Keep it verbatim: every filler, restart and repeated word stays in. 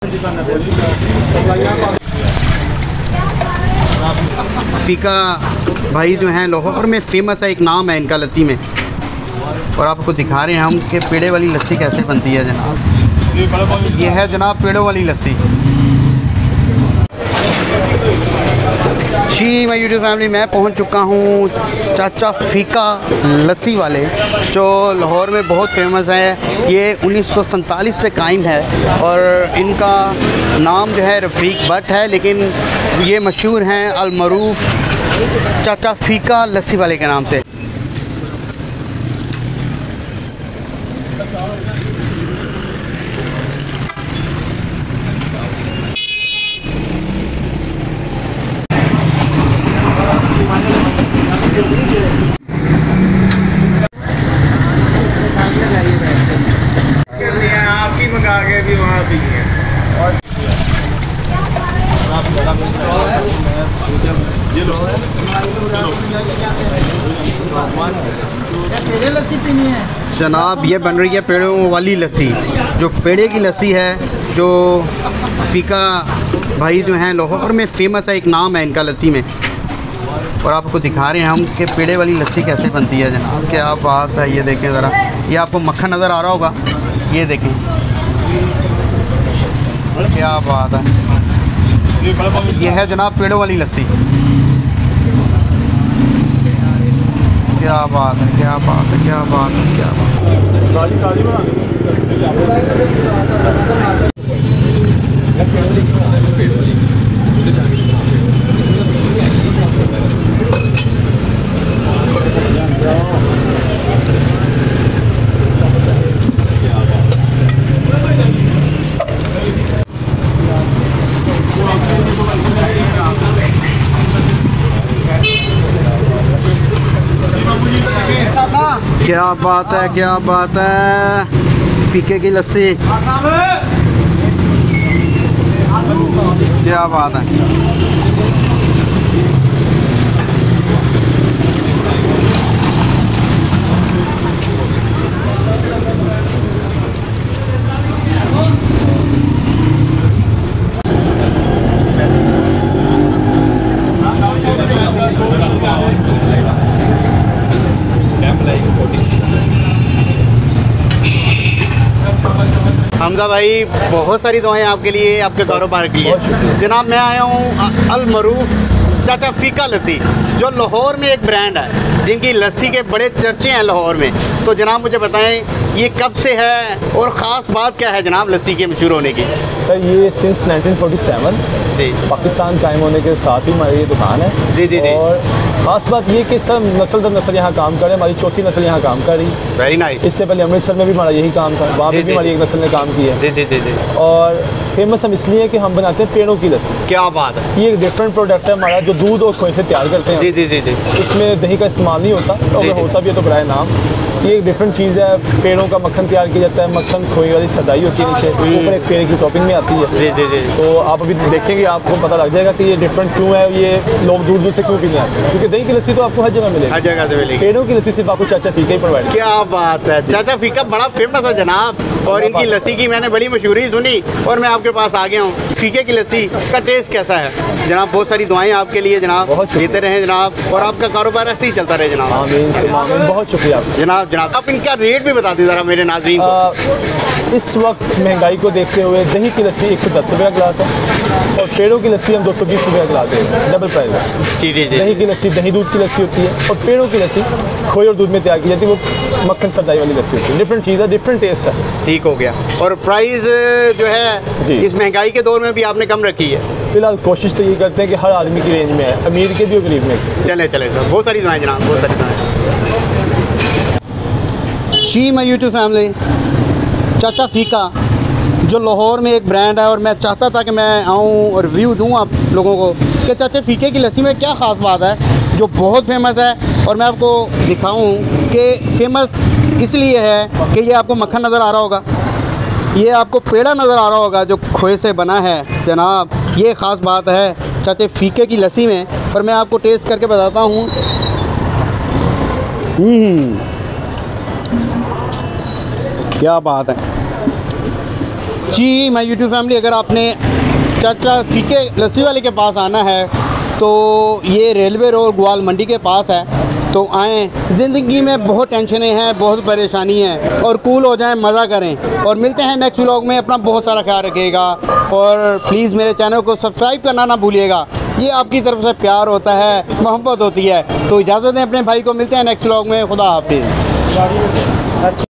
फ़ीका भाई जो हैं लाहौर में फ़ेमस है, एक नाम है इनका लस्सी में। और आपको दिखा रहे हैं हम कि पेड़े वाली लस्सी कैसे बनती है जनाब। ये है जनाब पेड़ों वाली लस्सी। जी मैं यूट्यूब फैमिली मैं पहुंच चुका हूं चाचा फ़ीका लस्सी वाले, जो लाहौर में बहुत फेमस है। ये उन्नीस सौ सैंतालीस से कायम है और इनका नाम जो है रफ़ीक भट्ट है, लेकिन ये मशहूर हैं अलमरूफ चाचा फ़ीका लस्सी वाले के नाम से। आपकी मंगा के भी वहाँ पी है और लस्सी पीनी है जनाब। ये बन रही है पेड़ों वाली लस्सी, जो पेड़े की लस्सी है, जो फ़ीका भाई जो हैं लाहौर में फ़ेमस है, एक नाम है इनका लस्सी में। और आपको दिखा रहे हैं हम कि पेड़े वाली लस्सी कैसे बनती है जनाब। क्या बात है, ये देखें ज़रा, ये आपको मक्खन नज़र आ रहा होगा, ये देखें क्या बात है। ये है जनाब पेड़ों वाली लस्सी। क्या बात है, क्या बात है, क्या बात है, क्या बात क्या बात है, क्या बात है। फ़ीके की लस्सी, क्या बात है। हमजा भाई बहुत सारी दुआएं आपके लिए, आपके कारोबार के लिए। जनाब मैं आया हूँ अलमरूफ चाचा फ़ीका लस्सी, जो लाहौर में एक ब्रांड है, जिनकी लस्सी के बड़े चर्चे हैं लाहौर में। तो जनाब मुझे बताएं ये कब से है और ख़ास बात क्या है जनाब लस्सी के मशहूर होने की? सर ये सिंस नाइनटीन फोर्टी सेवन जी पाकिस्तान कायम होने के साथ ही हमारी ये दुकान है। जी जी जी। और ख़ास बात ये कि सर नस्ल दर नस्ल यहाँ काम कर रहे हैं, हमारी चौथी नस्ल यहाँ काम कर रही है। Very nice. इससे पहले अमृतसर में भी हमारा यही काम था, वहाँ पे भी हमारी एक नस्ल ने काम किया है। जी जी जी जी। और फेमस हम इसलिए कि हम बनाते हैं पेड़ों की लस्सी। क्या बात है। ये एक डिफरेंट प्रोडक्ट है हमारा, जो दूध और खोए से तैयार करते हैं। जी जी जी जी। इसमें दही का इस्तेमाल नहीं होता, और अगर होता भी है तो बराए नाम। ये एक डिफरेंट चीज़ है। पेड़ों का मक्खन तैयार किया जाता है, मक्खन खोए वाली सदाई होती है नीचे, ऊपर एक पेड़ की टॉपिंग में आती है। जी जी जी। तो आप अभी देखेंगे आपको पता लग जाएगा कि ये डिफरेंट क्यों है, ये लोग दूर दूर से क्यों पीने आते हैं। क्योंकि दही की लस्सी तो आपको हर जगह मिलेगी, हर जगह से मिलेगी। पेड़ों की लस्सी सिर्फ आपको चाचा फ़ीका ही प्रोवाइड। क्या बात है, चाचा फ़ीका बड़ा फेमस है जनाब, और इनकी लस्सी की मैंने बड़ी मशहूरी सुनी और मैं आपके पास आ गया हूँ। फ़ीके की लस्सी का टेस्ट कैसा है जनाब? बहुत सारी दुआएं आपके लिए जनाब, देते रहें जनाब, और आपका कारोबार ऐसे ही चलता रहे जनाब। आमीन आमीन। बहुत शुक्रिया जनाब। जनाब आप इनका रेट भी बता दें ज़रा मेरे नाज़रीन को। इस वक्त महंगाई को देखते हुए दही की लस्सी एक सौ दस रुपये का गिलास है, और पेड़ों की लस्सी हम दो सौ बीस रुपये का गिलास देते हैं, डबल प्राइस है। जी जी जी। दही की लस्सी दही दूध की लस्सी होती है, और पेड़ों की लस्सी खोए और दूध में तैयार की जाती है, वो मक्खन सदाई वाली लस्सी होती है। डिफरेंट चीज़ है, डिफरेंट टेस्ट है। ठीक हो गया। और प्राइस जो है इस महंगाई के दौर में भी आपने कम रखी है? फिलहाल कोशिश तो ये करते हैं कि हर आदमी की रेंज में है, अमीर के भी और गरीब में। चले चले सर, बहुत सारी दुआएं जनाब, बहुत सारी दुआएं। जी मैं यूट्यूब फैमिली चाचा फ़ीका, जो लाहौर में एक ब्रांड है, और मैं चाहता था कि मैं आऊँ और रिव्यू दूँ आप लोगों को कि चाचा फ़ीके की लस्सी में क्या ख़ास बात है जो बहुत फेमस है। और मैं आपको दिखाऊँ कि फेमस इसलिए है कि ये आपको मक्खन नज़र आ रहा होगा, ये आपको पेड़ा नज़र आ रहा होगा जो खोए से बना है जनाब। ये ख़ास बात है चाचा फ़ीके की लस्सी में, और मैं आपको टेस्ट करके बताता हूँ। क्या बात है, जी मैं यूट्यूब फैमिली, अगर आपने चाचा फीके लस्सी वाले के पास आना है तो ये रेलवे रोड ग्वाल मंडी के पास है, तो आएँ। ज़िंदगी में बहुत टेंशनें हैं, बहुत परेशानी है, और कूल हो जाएं, मज़ा करें। और मिलते हैं नेक्स्ट व्लॉग में। अपना बहुत सारा ख्याल रखिएगा और प्लीज़ मेरे चैनल को सब्सक्राइब करना ना भूलिएगा। ये आपकी तरफ से प्यार होता है, मोहब्बत होती है। तो इजाज़त दें अपने भाई को, मिलते हैं नेक्स्ट व्लॉग में। खुदा हाफिज़।